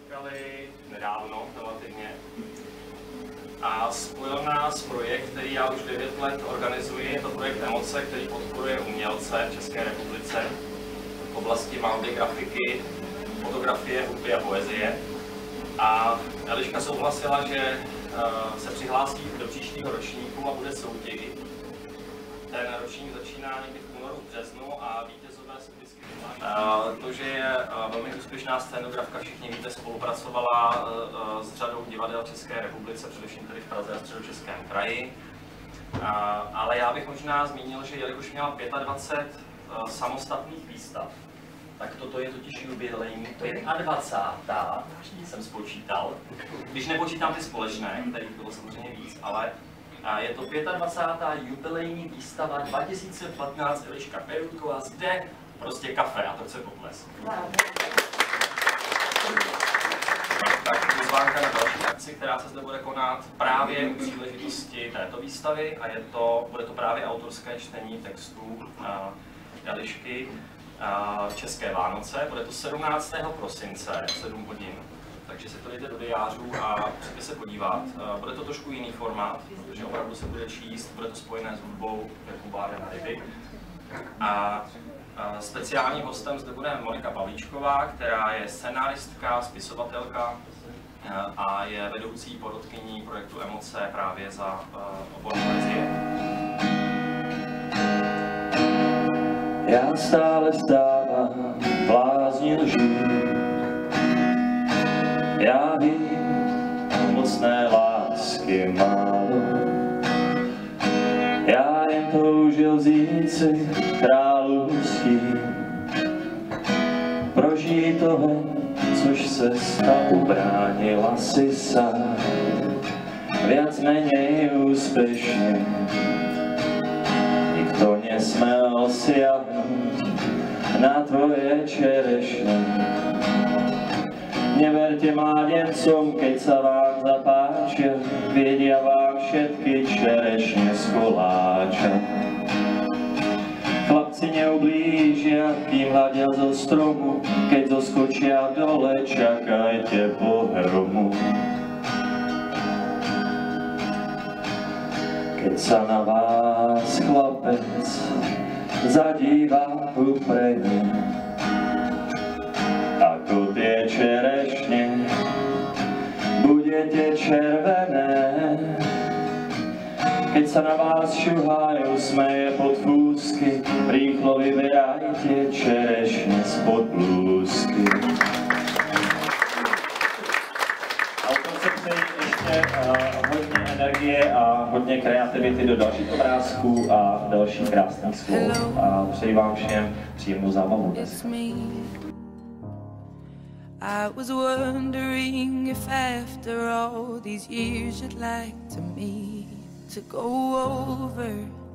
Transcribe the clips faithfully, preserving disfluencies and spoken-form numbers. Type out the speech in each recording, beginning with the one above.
potkali nedávno, relativně. A spojil nás projekt, který já už devět let organizuji. Je to projekt Emoce, který podporuje umělce v České republice v oblasti malby, grafiky, fotografie, hudby a poezie. A Eliška souhlasila, že uh, se přihlásí do příštího ročníku a bude soutěž. Ten ročník začíná někdy v únoru, v březnu a vítězové jsou vždycky vyhlášení. To, že je uh, velmi úspěšná scénografka, všichni víte, spolupracovala uh, s řadou divadel v České republice, především tady v Praze a Středočeském kraji. Uh, ale já bych možná zmínil, že jelikož měla dvacet pět uh, samostatných výstav, tak toto je totiž jubilejní dvacátá jsem spočítal, když nepočítám ty společné, kterých bylo samozřejmě víc, ale je to dvacátá pátá jubilejní výstava dva tisíce patnáct Eliška Perutková, zde prostě kafe a to chce potlesk. Tak pozvánka na další akci, která se zde bude konat právě u příležitosti této výstavy a je to, bude to právě autorské čtení textů Elišky České Vánoce. Bude to sedmnáctého prosince, sedm hodin. Takže si to dejte do diářů a přijďte se podívat. Bude to trošku jiný formát, protože opravdu se bude číst, bude to spojené s hudbou, jako báre na ryby. A speciálním hostem zde bude Monika Pavlíčková, která je scenáristka, spisovatelka a je vedoucí porodkyní projektu Emoce právě za obor poezie. Já stále stávám blázni lží. Já vím, mocné lásky málo. Já jen toužil vzít si království, prožít toho, což se stalo, ubránila si sám, viac menej úspěšně. Nikto nesmel siahnuť na tvoje čerešne. Neverte mládencom, keď sa vám zapáčia, vedia vám všetky čerešne z koláča. Chlapci neublížia, kým hľadia zo stromu, keď zoskočia dole, čakajte pohromu. Keď sa na vás chlapec zadíva upredu, ako tie čerešne, budete červené. Keď sa na vás šuhajú, smeje pod fúsky, rýchlo vyberajte čerešne spod blúzky. Autor se přeji ještě uh, hodně energie a hodně kreativity do dalších obrázků a dalších krásných slov. A přeji vám všem příjemnou zábavu dnes. I was wondering if after all these years you'd like to meet to go over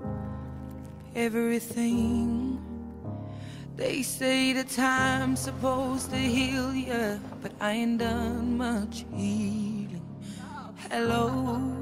everything. They say the time's supposed to heal you, but I ain't done much healing. Hello.